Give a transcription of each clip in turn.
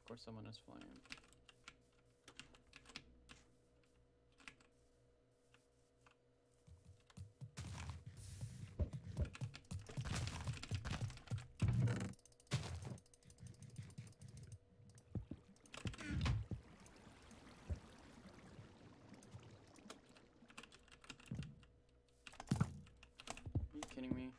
course someone is flame. Are you kidding me?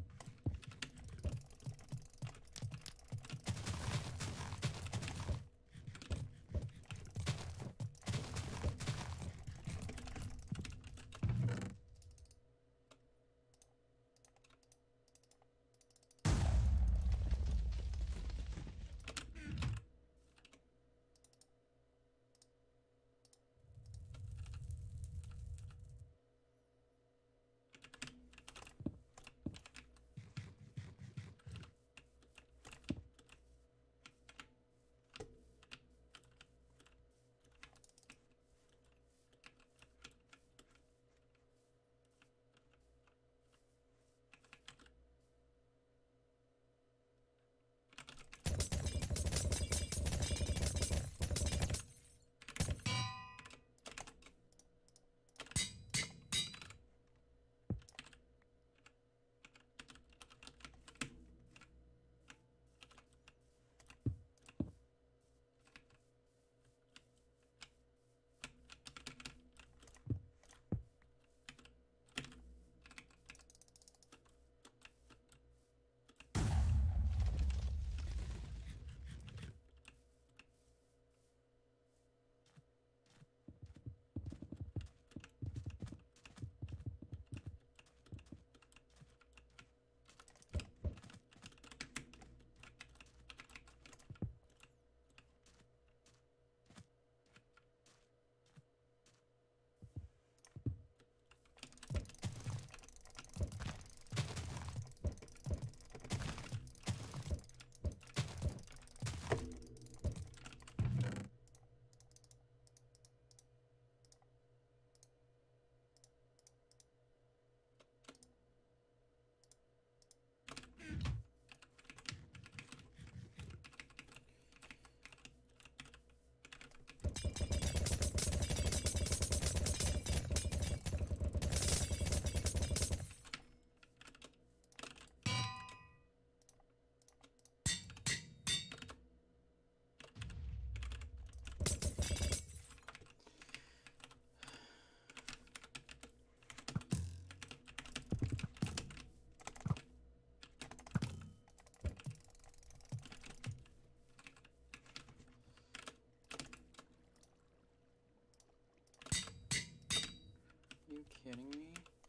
Are you kidding me?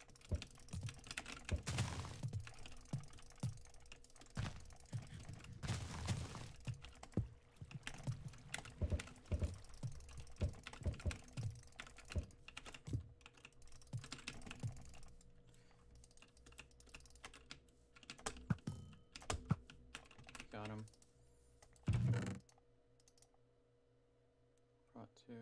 Got him. Brought two.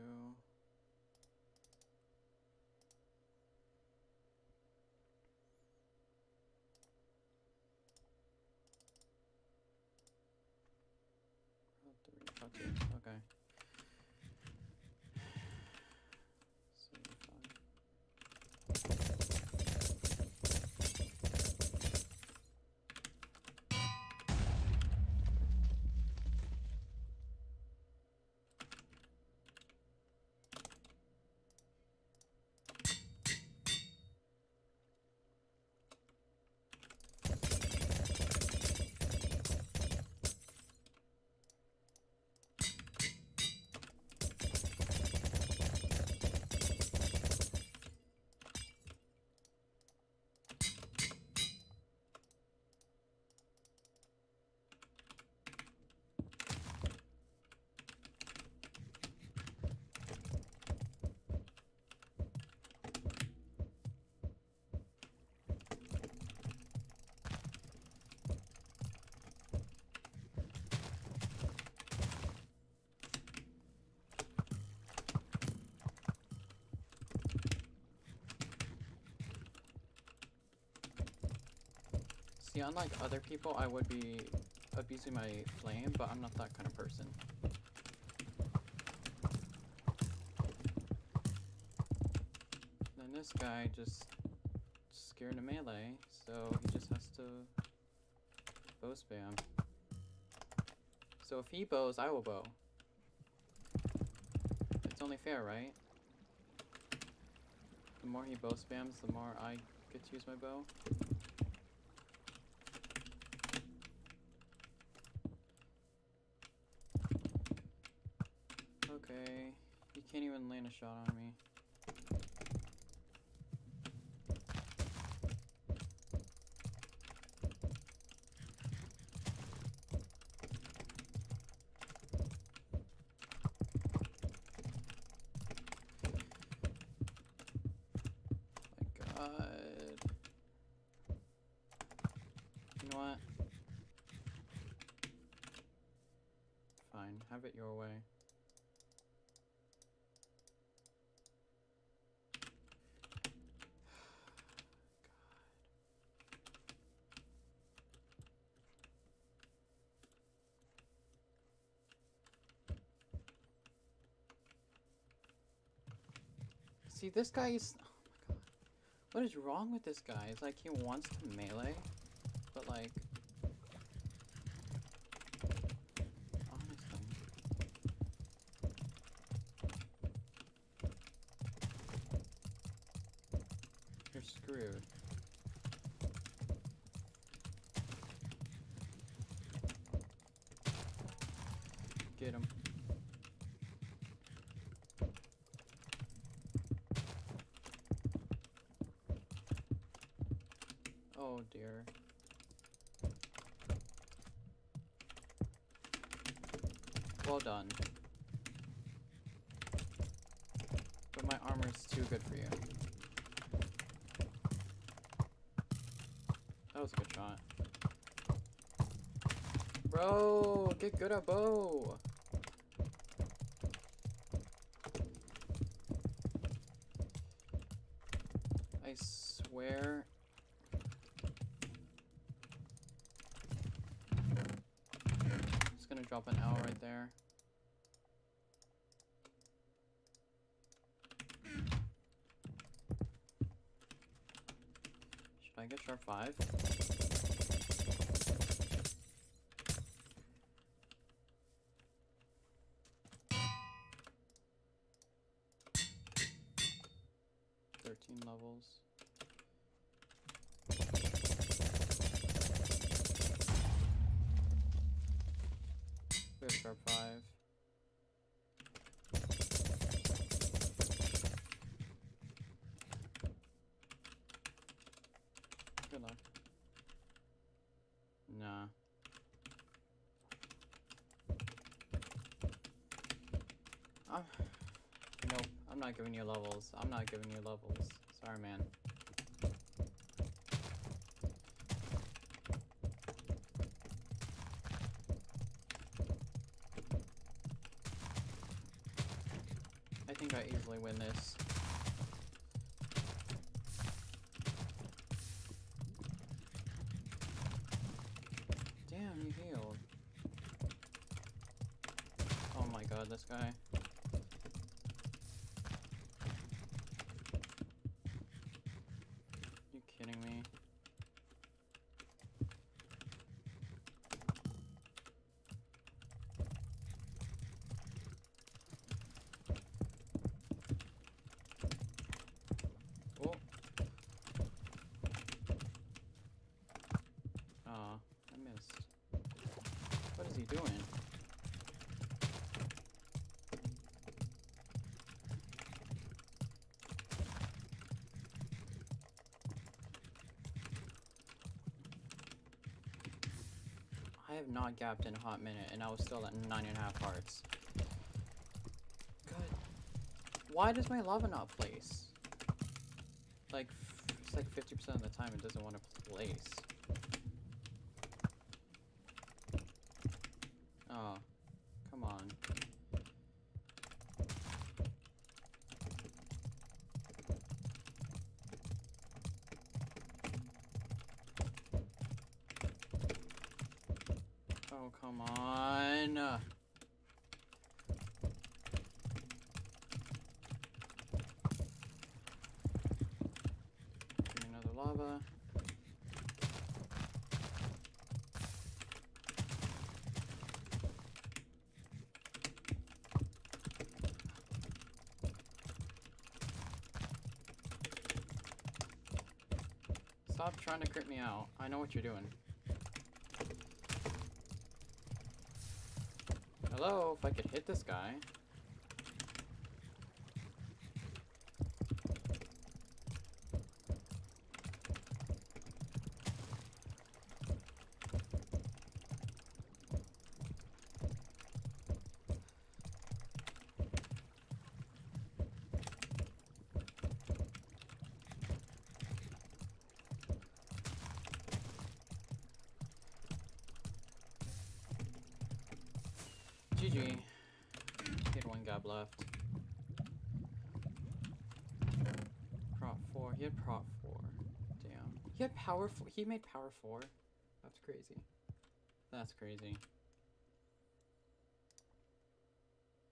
Brought two. Okay. 75. See, unlike other people, I would be abusing my flame, but I'm not that kind of person. this guy just scared of melee, so he just has to bow spam. So if he bows, I will bow. It's only fair, right? The more he bow spams, the more I get to use my bow. Okay, he can't even land a shot on me. My God. You know what? Fine, have it your way. See, this guy is... Oh my God. What is wrong with this guy? It's like he wants to melee, but like... Honestly. You're screwed. Get him. Oh dear. Well done. But my armor is too good for you. That was a good shot. Bro, get good at bow. I swear. Just gonna drop an L right there. Should I get sharp 5? Levels. We have sharp 5. Good luck. Nah. Nope, I'm not giving you levels. I'm not giving you levels. Sorry, man. I think I easily win this. Damn, you healed. Oh my God, this guy. You kidding me? Oh. Aw, I missed. What is he doing? I have not gapped in a hot minute, and I was still at 9.5 hearts. Good. Why does my lava not place? Like, it's like 50% of the time it doesn't want to place. Oh, come on. Oh, come on. lava. Stop trying to crit me out. I know what you're doing. Hello, if I could hit this guy. GG. He had one gap left. Prop 4. He had prop 4. Damn. He had power 4. He made power 4. That's crazy. That's crazy.